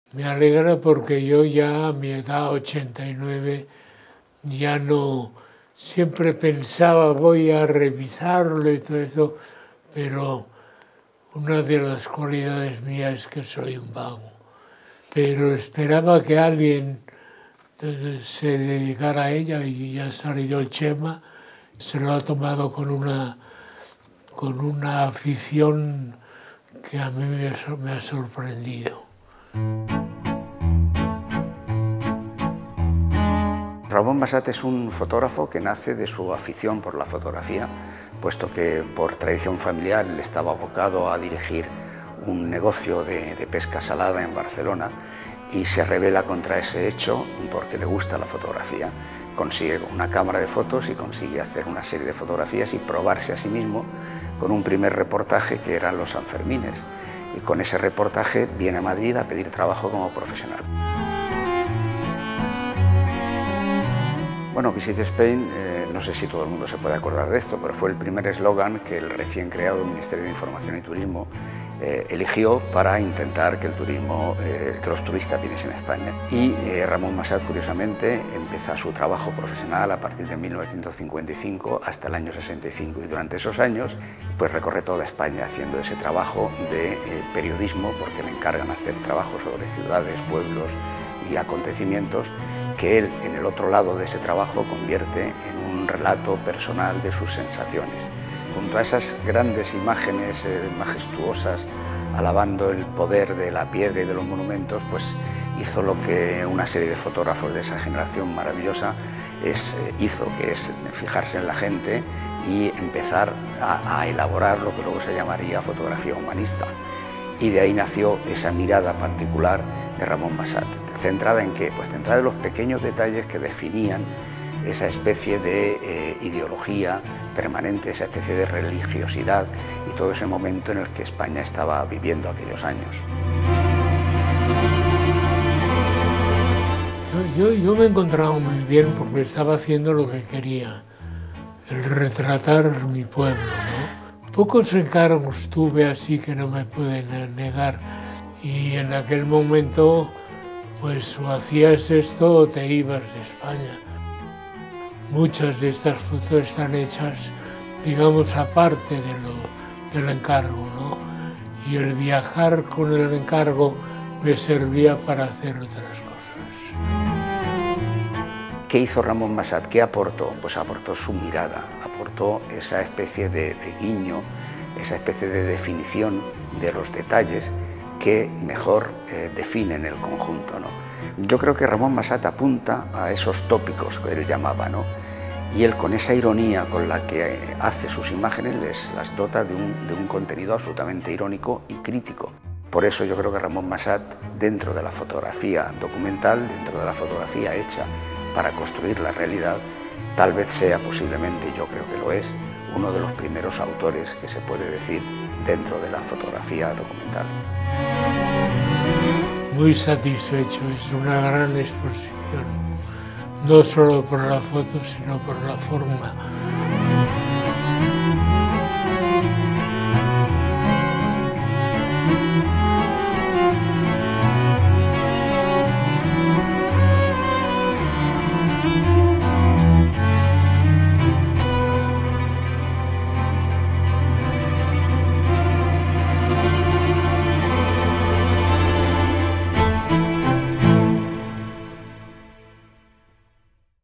Me alegra porque yo ya a mi edad, 89, ya no, siempre pensaba voy a revisarlo y todo eso, pero una de las cualidades mías es que soy un vago. Pero esperaba que alguien se dedicara a ella y ya salió el Chema, se lo ha tomado con una afición que a mí me ha sorprendido. Ramón Massat es un fotógrafo que nace de su afición por la fotografía, puesto que por tradición familiar él estaba abocado a dirigir un negocio de pesca salada en Barcelona y se rebela contra ese hecho porque le gusta la fotografía. Consigue una cámara de fotos y consigue hacer una serie de fotografías y probarse a sí mismo con un primer reportaje que eran los Sanfermines. Y con ese reportaje viene a Madrid a pedir trabajo como profesional. Bueno, Visit Spain, no sé si todo el mundo se puede acordar de esto, pero fue el primer eslogan que el recién creado Ministerio de Información y Turismo eligió para intentar que los turistas viniesen a España. Y Ramón Massat, curiosamente, empieza su trabajo profesional a partir de 1955 hasta el año 65, y durante esos años pues recorre toda España haciendo ese trabajo de periodismo, porque le encargan hacer trabajo sobre ciudades, pueblos y acontecimientos, que él, en el otro lado de ese trabajo, convierte en un relato personal de sus sensaciones. Junto a esas grandes imágenes majestuosas, alabando el poder de la piedra y de los monumentos, pues hizo lo que una serie de fotógrafos de esa generación maravillosa hizo, que es fijarse en la gente y empezar a elaborar lo que luego se llamaría fotografía humanista. Y de ahí nació esa mirada particular de Ramón Massat. ¿Centrada en qué? Pues centrada en los pequeños detalles que definían esa especie de ideología permanente, esa especie de religiosidad y todo ese momento en el que España estaba viviendo aquellos años. Yo me encontraba muy bien porque estaba haciendo lo que quería, el retratar mi pueblo, ¿no? Pocos encargos tuve así que no me pueden negar, y en aquel momento pues o hacías esto o te ibas de España. Muchas de estas fotos están hechas, digamos, aparte del encargo, ¿no? Y el viajar con el encargo me servía para hacer otras cosas. ¿Qué hizo Ramón Massat? ¿Qué aportó? Pues aportó su mirada, aportó esa especie de guiño, esa especie de definición de los detalles que mejor definen el conjunto, ¿no? Yo creo que Ramón Massat apunta a esos tópicos que él llamaba, ¿no? Y él, con esa ironía con la que hace sus imágenes, las dota de un contenido absolutamente irónico y crítico. Por eso yo creo que Ramón Massat, dentro de la fotografía documental, dentro de la fotografía hecha para construir la realidad, tal vez sea posiblemente, yo creo que lo es, uno de los primeros autores que se puede decir dentro de la fotografía documental. Muy satisfecho, es una gran exposición, no solo por la foto, sino por la forma